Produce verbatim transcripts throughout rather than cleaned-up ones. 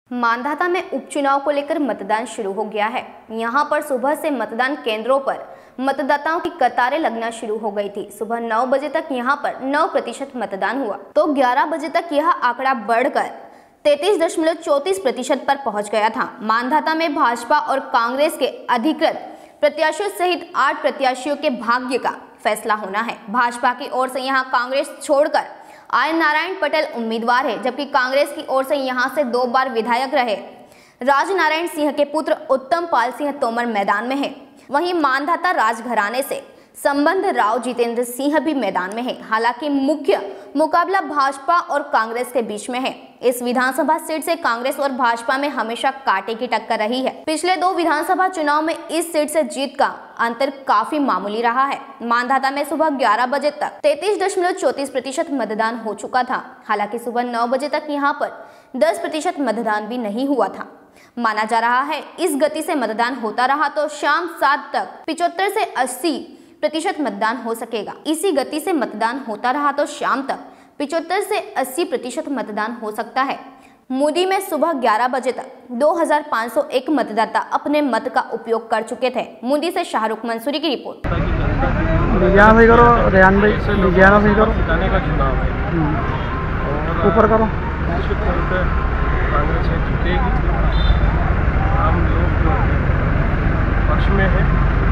मांधाता में उपचुनाव को लेकर मतदान शुरू हो गया है। यहां पर सुबह से मतदान केंद्रों पर मतदाताओं की कतारें लगना शुरू हो गई थी। सुबह नौ बजे तक यहां पर नौ प्रतिशत मतदान हुआ तो ग्यारह बजे तक यह आंकड़ा बढ़कर तैंतीस दशमलव चौंतीस प्रतिशत पर पहुंच गया था। मांधाता में भाजपा और कांग्रेस के अधिकृत प्रत्याशियों सहित आठ प्रत्याशियों के भाग्य का फैसला होना है। भाजपा की ओर से यहां कांग्रेस छोड़कर आर नारायण पटेल उम्मीदवार है, जबकि कांग्रेस की ओर से यहां से दो बार विधायक रहे राजनारायण सिंह के पुत्र उत्तम पाल सिंह तोमर मैदान में है। वहीं मांधाता राजघराने से संबंध राव जितेंद्र सिंह भी मैदान में है। हालांकि मुख्य मुकाबला भाजपा और कांग्रेस के बीच में है। इस विधानसभा सीट से कांग्रेस और भाजपा में हमेशा कांटे की टक्कर रही है। पिछले दो विधानसभा चुनाव में इस सीट से जीत का अंतर काफी मामूली रहा है। मांधाता में सुबह ग्यारह बजे तक तैंतीस दशमलव चौंतीस प्रतिशत मतदान हो चुका था। हालांकि सुबह नौ बजे तक यहां पर दस प्रतिशत मतदान भी नहीं हुआ था। माना जा रहा है इस गति से मतदान होता रहा तो शाम सात तक पिचहत्तर से अस्सी प्रतिशत मतदान हो सकेगा। इसी गति से मतदान होता रहा तो शाम तक पिचहत्तर से अस्सी प्रतिशत मतदान हो सकता है। मुंदी में सुबह ग्यारह बजे तक दो हज़ार पाँच सौ एक मतदाता अपने मत का उपयोग कर चुके थे। मुंदी से शाहरुख मंसूरी की रिपोर्ट। विज्ञान सही करो, रेहान भाई विज्ञान सही करो, का चुनाव है ऊपर करो। निश्चित तौर पर कांग्रेस है जीतेगी। हम लोग जो पक्ष में है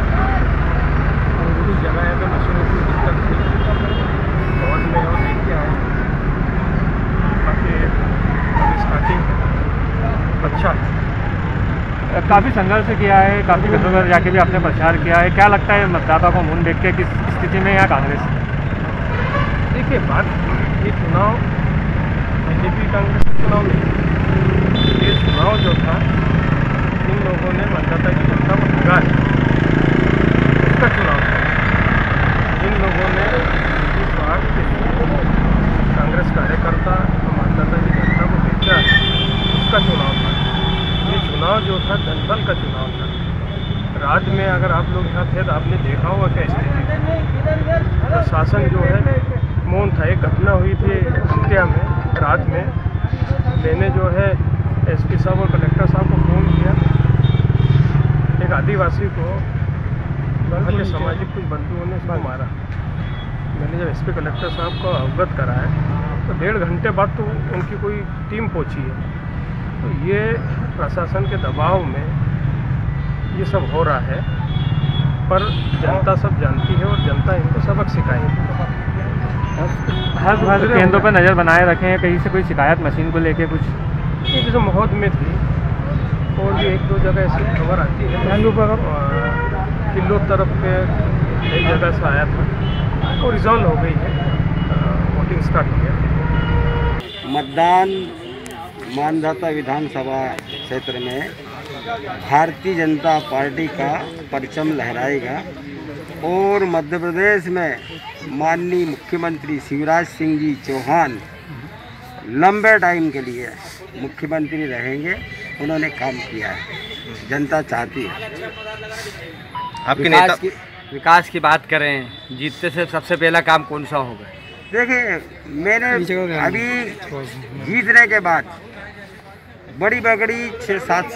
कुछ जगह है तो मशीनों की दिक्कत थी और में और देखते आए बाकी अभी स्टार्टिंग अच्छा है। काफ़ी संघर्ष किया है, काफ़ी घरों घर जाके भी आपने प्रचार किया है। क्या लगता है मतदाता को मुंह देख के किस स्थिति में या कांग्रेस? देखिए बात ये चुनाव बीजेपी कांग्रेस का चुनाव नहीं, ये चुनाव जो था इन लोगों ने मतदाता की जनता को भगा है, उसका चुनाव था। इन लोगों ने इस बात के लिए कांग्रेस कार्यकर्ता मतदाता की जनता को बेचा, उसका चुनाव था। ये चुनाव जो था जनबल का चुनाव था। राज्य में अगर आप लोग यहाँ थे तो आपने देखा होगा क्या स्थिति। प्रशासन जो है मौन था। एक घटना हुई थी हत्या में रात में, मैंने जो है एसपी साहब और कलेक्टर साहब को फ़ोन किया। एक आदिवासी को वहाँ के सामाजिक कुछ बंधुओं ने उसको मारा। मैंने जब एसपी कलेक्टर साहब को अवगत कराया तो डेढ़ घंटे बाद तो उनकी कोई टीम पहुँची है। तो ये प्रशासन के दबाव में ये सब हो रहा है, पर जनता सब जानती है और जनता इनको सबक सिखाएगी। हर हर केंद्रों पर नज़र बनाए रखे हैं। कहीं से कोई शिकायत मशीन को लेके कुछ ये जैसे महोद में थी और भी एक दो जगह ऐसी खबर आती है। किलो तरफ के एक जगह से आया था और रिजॉल्व हो गई है, वोटिंग स्टार्ट हो गया। मतदान मांधाता विधानसभा क्षेत्र में भारतीय जनता पार्टी का परचम लहराएगा और मध्य प्रदेश में माननीय मुख्यमंत्री शिवराज सिंह जी चौहान लंबे टाइम के लिए मुख्यमंत्री रहेंगे। उन्होंने काम किया है, जनता चाहती है। आपके नेता की विकास की बात करें, जीतते से सबसे पहला काम कौन सा होगा? देखिए मैंने अभी जीतने के बाद बड़ी बगड़ी छः सात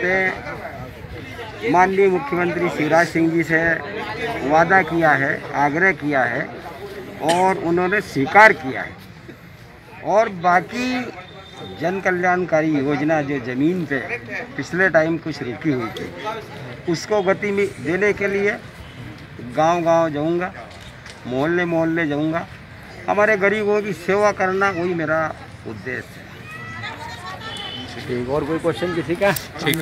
सौगातें माननीय मुख्यमंत्री शिवराज सिंह जी से वादा किया है, आग्रह किया है और उन्होंने स्वीकार किया है। और बाकी जन कल्याणकारी योजना जो ज़मीन पे पिछले टाइम कुछ रुकी हुई थी, उसको गति में देने के लिए गांव-गांव जाऊंगा, मोहल्ले मोहल्ले जाऊंगा। हमारे गरीबों की सेवा करना वही मेरा उद्देश्य है। ठीक, और कोई क्वेश्चन किसी का? ठीक।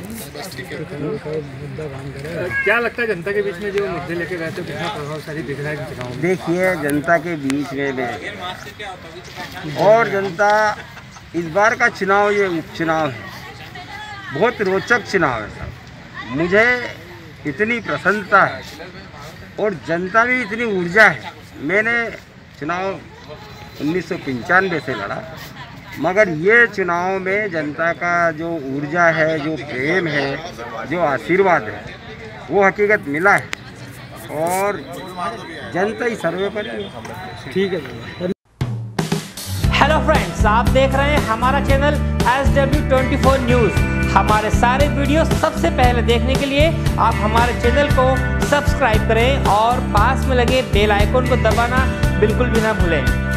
क्या लगता है जनता के बीच में जो मुद्दे लेके गए थे कितना प्रभावशाली दिख रहा है चुनाव में? देखिए जनता के बीच में, में और जनता इस बार का चुनाव ये उपचुनाव है, बहुत रोचक चुनाव है साहब। मुझे इतनी प्रसन्नता है और जनता में इतनी ऊर्जा है। मैंने चुनाव उन्नीस सौ पंचानवे से लड़ा, मगर ये चुनाव में जनता का जो ऊर्जा है, जो प्रेम है, जो आशीर्वाद है, वो हकीकत मिला है और जनता ही सर्वे पर। ठीक है। हेलो फ्रेंड्स, आप देख रहे हैं हमारा channel S W twenty four news. हमारे सारे वीडियो सबसे पहले देखने के लिए आप हमारे चैनल को सब्सक्राइब करें और पास में लगे बेल आइकन को दबाना बिल्कुल भी ना भूलें।